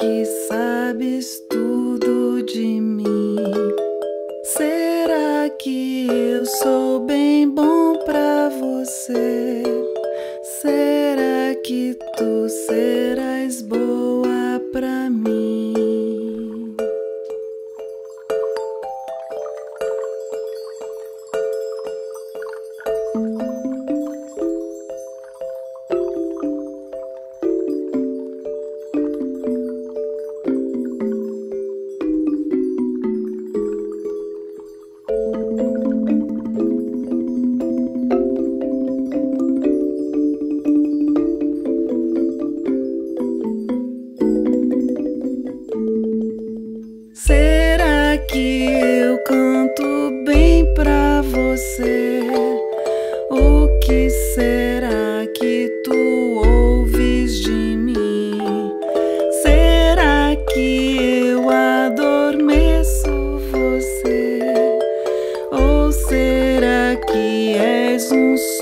que sabes tudo de mim? Será que eu sou bem bom pra você? Será que tu serás boa pra mim? Será que eu canto bem pra você? O que será que tu ouves de mim? Será que eu adormeço você? Ou será que és um